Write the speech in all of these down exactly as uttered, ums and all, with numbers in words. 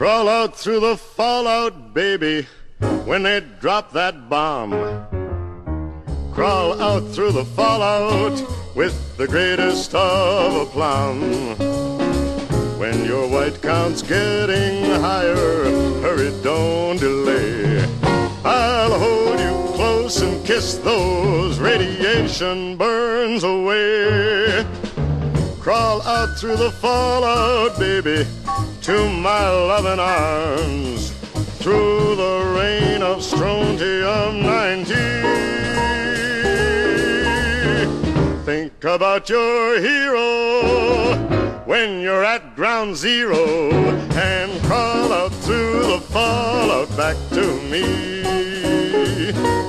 Crawl out through the fallout, baby, when they drop that bomb. Crawl out through the fallout with the greatest of aplomb. When your white count's getting higher, hurry, don't delay. I'll hold you close and kiss those radiation burns away. Crawl out through the fallout, baby, to my loving arms, through the rain of strontium ninety. Think about your hero when you're at ground zero, and crawl out through the fallout back to me.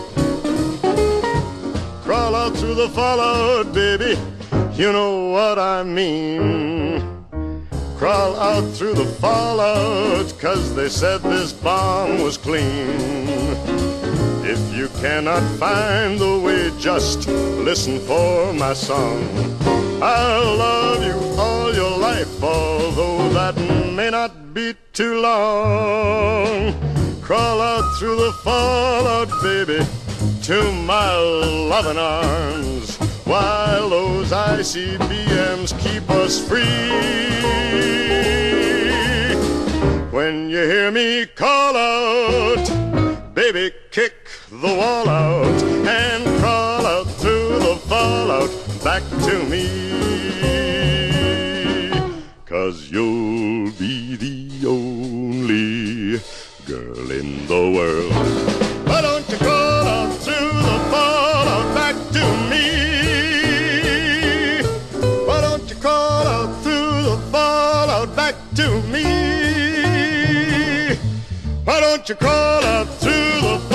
Crawl out through the fallout, baby, you know what I mean. Crawl out through the fallout, 'cause they said this bomb was clean. If you cannot find the way, just listen for my song. I'll love you all your life, although that may not be too long. Crawl out through the fallout, baby, to my loving arms, while those I C B Ms keep us free. When you hear me call out, baby, kick the wall out and crawl out through the fallout back to me. 'Cause you'll be the only girl in the world. Why don't you crawl out through the fallout back to me? Why don't you crawl out through the fallout back to me? Why don't you crawl out through the